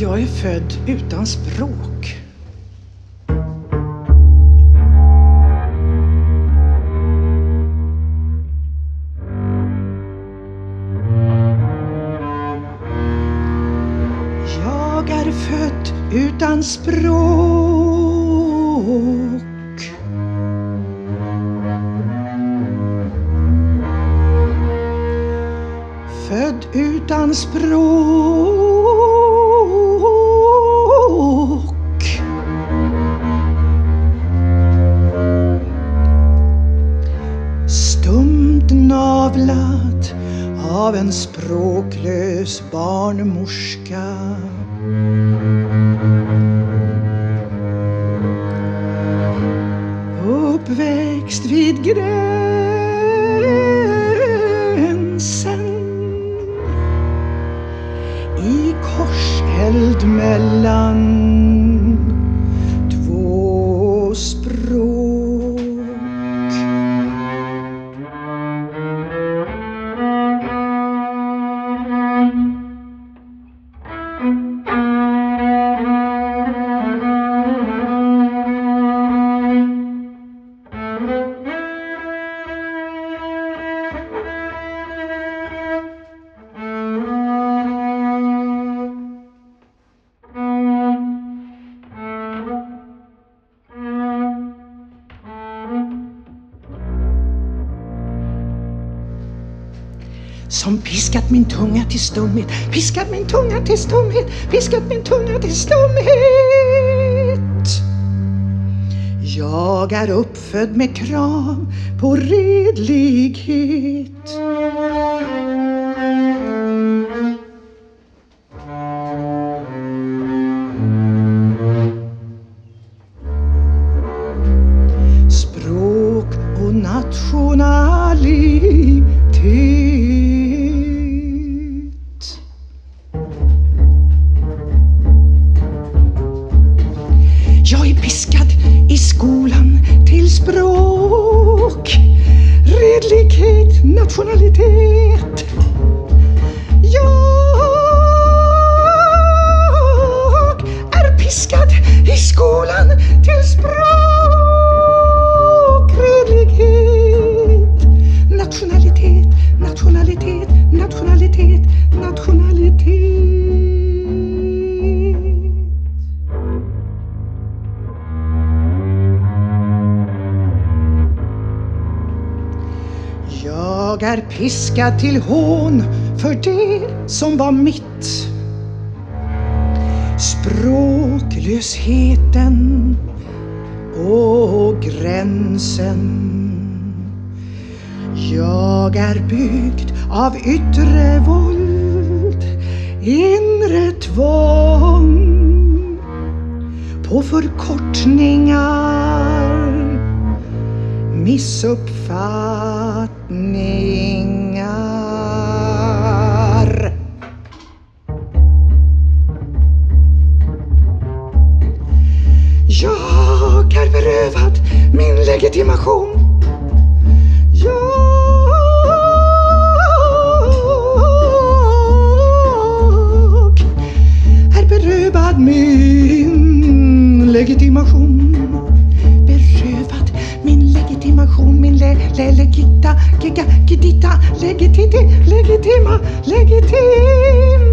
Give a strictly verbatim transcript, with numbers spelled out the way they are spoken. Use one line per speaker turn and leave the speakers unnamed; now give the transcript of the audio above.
Jag är född utan språk. Jag är född utan språk. Född utan språk. Stumt navlad av en språklös barnmorska. Uppväxt vid gränsen i korseld mellan två språk. Som piskat min tunga till stumhet, piskat min tunga till stumhet, piskat min tunga till stumhet. Jag är uppfödd med krav på redlighet. Språk och nationalitet. Jag är piskad i skolan till språk, redlighet, nationalitet. Jag är piskad i skolan till språk, redlighet, nationalitet, nationalitet, nationalitet, nationalitet. Jag är piskad till hån för det som var mitt. Språklösheten och gränsen. Jag är byggd av yttre våld, inre tvång, på förkortningar, missuppfattningar. Jag är berövad min legitimation. Jag är berövad min legitimation. Berövad min legitimation, min le, le, legita, giga, gidita, legititi, legitima, legitim.